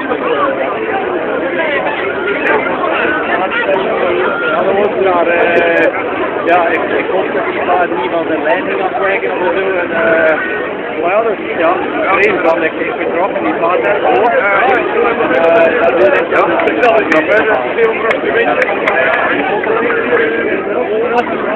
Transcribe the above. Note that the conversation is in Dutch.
dan was daar, ja, ik hoop dat die vader niet van zijn lijn ging afwijken of zo. En, maar ja, dus, ja, vreemd dan, ik vertrokken, die vader net hoog. Dat wil ik, ja, dat is wel een grap, hè, dat is heel graag te weten.